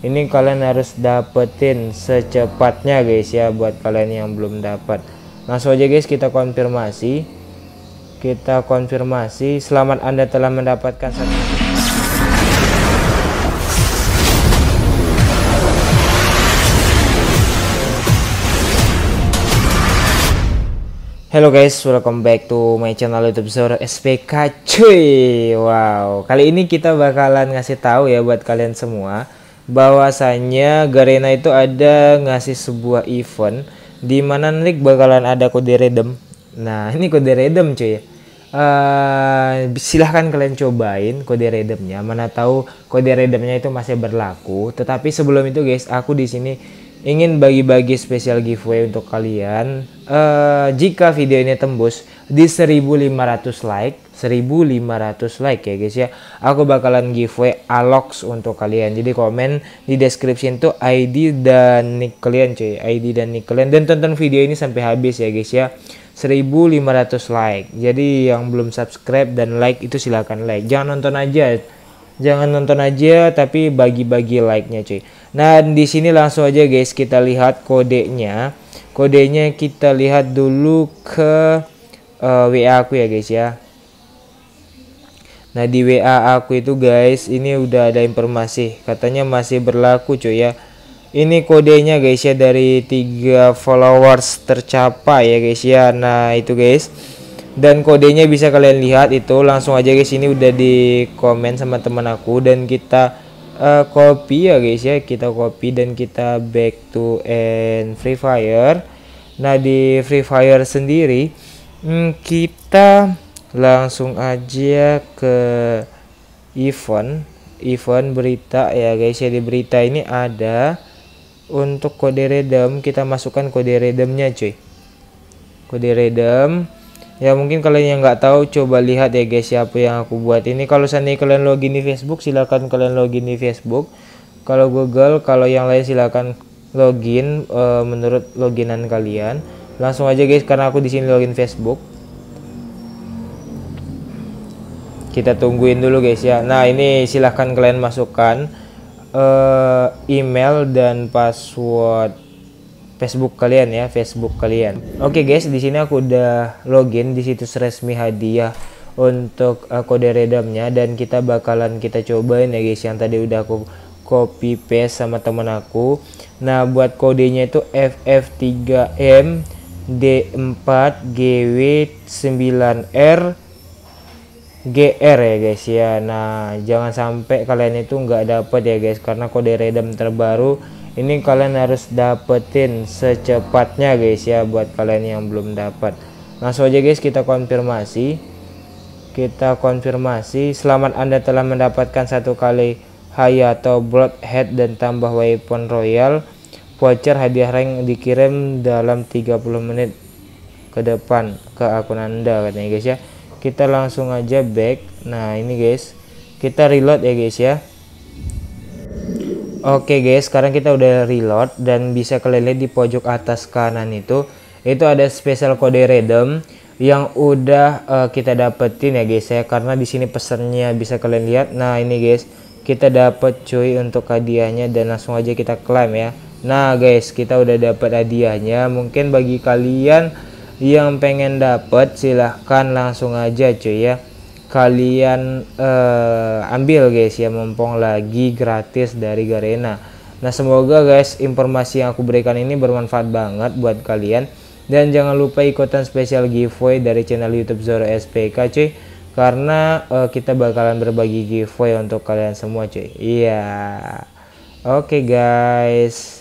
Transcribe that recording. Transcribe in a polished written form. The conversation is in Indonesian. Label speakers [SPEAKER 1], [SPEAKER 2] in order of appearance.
[SPEAKER 1] Ini kalian harus dapetin secepatnya guys ya, buat kalian yang belum dapat. Langsung aja guys kita konfirmasi. Selamat Anda telah mendapatkan satu. Hello guys, welcome back to my channel YouTube Zoro SPK cuy. Wow, kali ini kita bakalan ngasih tahu ya buat kalian semua bahwasanya Garena itu ada ngasih sebuah event di mana nanti bakalan ada kode redeem. Nah, ini kode redeem cuy. Silahkan kalian cobain kode redeemnya. Mana tahu kode redeemnya itu masih berlaku. Tetapi sebelum itu guys, aku di sini ingin bagi-bagi spesial giveaway untuk kalian. Jika video ini tembus di 1500 like ya guys ya, aku bakalan giveaway Alox untuk kalian. Jadi komen di description tuh ID dan nick kalian cuy, dan tonton video ini sampai habis ya guys ya. 1500 like. Jadi yang belum subscribe dan like itu silakan like. Jangan nonton aja tapi bagi-bagi like-nya cuy. Nah, di sini langsung aja guys kita lihat kodenya. Kodenya kita lihat dulu ke WA aku ya guys ya. Nah, di WA aku itu guys, ini udah ada informasi katanya masih berlaku cuy ya. Ini kodenya guys ya, dari 3 followers tercapai ya guys ya. Nah, itu guys. Dan kodenya bisa kalian lihat itu. Langsung aja guys, ini udah di komen sama teman aku dan kita copy ya guys ya. Kita copy dan kita back to Free Fire. Nah, di Free Fire sendiri kita langsung aja ke event berita ya guys ya. Di berita ini ada untuk kode redeem, kita masukkan kode redeemnya cuy. Kode redeem ya, mungkin kalian yang nggak tahu coba lihat ya guys siapa yang aku buat ini. Kalau seandainya kalian login di Facebook, silakan kalian login di Facebook. Kalau Google, kalau yang lain silakan login menurut loginan kalian. Langsung aja guys, karena aku di sini login Facebook. Kita tungguin dulu guys ya. Nah, ini silahkan kalian masukkan email dan password Facebook kalian ya, Oke guys, di sini aku udah login di situs resmi hadiah untuk kode redeemnya, dan kita bakalan cobain ya guys yang tadi udah aku copy paste sama temen aku. Nah, buat kodenya itu FF3M D4GW9R GR ya guys ya. Nah, jangan sampai kalian itu nggak dapet ya guys, karena kode redeem terbaru ini kalian harus dapetin secepatnya guys ya, buat kalian yang belum dapat. Langsung aja guys kita konfirmasi. Selamat Anda telah mendapatkan 1 kali Hayato Bloodhead dan tambah weapon royal. Voucher hadiah rank dikirim dalam 30 menit ke depan ke akun Anda katanya guys ya. Kita langsung aja back. Nah, ini guys kita reload ya guys ya. Oke guys, sekarang kita udah reload dan bisa kalian lihat di pojok atas kanan itu ada spesial kode redeem yang udah kita dapetin ya guys ya, karena di sini pesannya bisa kalian lihat. Nah, ini guys kita dapet cuy untuk hadiahnya, dan langsung aja kita klaim ya. Nah guys, kita udah dapet hadiahnya. Mungkin bagi kalian yang pengen dapet silahkan langsung aja cuy ya, kalian ambil guys ya, mumpung lagi gratis dari Garena. Nah, semoga guys informasi yang aku berikan ini bermanfaat banget buat kalian, dan jangan lupa ikutan spesial giveaway dari channel YouTube Zoro SPK cuy, karena kita bakalan berbagi giveaway untuk kalian semua cuy. Iya, oke guys.